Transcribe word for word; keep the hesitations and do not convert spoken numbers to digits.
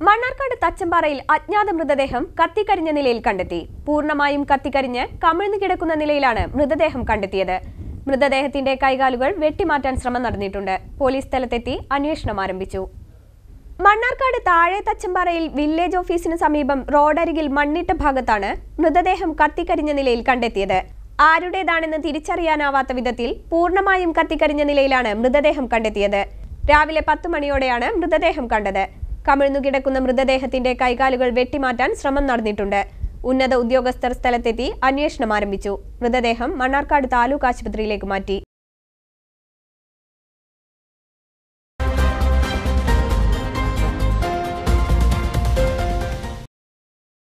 മണ്ണാർക്കാട് തച്ചമ്പാറയിൽ അജ്ഞാത മൃതദേഹം കത്തിക്കരിഞ്ഞ നിലയിൽ കണ്ടെത്തി. പൂർണ്ണമായും കത്തിക്കരിഞ്ഞ് കമിഴ്ന്നു കിടക്കുന്ന നിലയിലാണ് മൃതദേഹം കണ്ടെത്തിയത്. മൃതദേഹത്തിന്റെ കൈകാലുകൾ വെട്ടിമാറ്റാൻ ശ്രമം നടന്നിട്ടുണ്ട്. പോലീസ് സ്ഥലത്തെത്തി അന്വേഷണം ആരംഭിച്ചു. മണ്ണാർക്കാട് താഴെ തച്ചമ്പാറയിൽ വില്ലേജ് ഓഫീസിന് സമീപം റോഡരികിൽ മണ്ണിട്ട ഭാഗത്താണ് മൃതദേഹം കത്തിക്കരിഞ്ഞ നിലയിൽ കണ്ടെത്തിയത്. ആരുടേതാണെന്ന് തിരിച്ചറിയാനാവാത്ത വിധത്തിൽ പൂർണ്ണമായും കത്തിക്കരിഞ്ഞ നിലയിലാണ് മൃതദേഹം കണ്ടെത്തിയത്. രാവിലെ പത്ത് മണിയോടെയാണ് മൃതദേഹം കണ്ടത്. കമിഴ്ന്നു കിടക്കുന്ന മൃതദേഹത്തിന്റെ കൈകാലുകൾ വെട്ടിമാറ്റാൻ ശ്രമം നടന്നിട്ടുണ്ട്. ഉന്നത ഉദ്യോഗസ്ഥർ സ്ഥലത്തെത്തി അന്വേഷണം ആരംഭിച്ചു. മൃതദേഹം മണ്ണാർക്കാട് താലൂക്ക് ആശുപത്രിയിലേക്ക് മാറ്റി.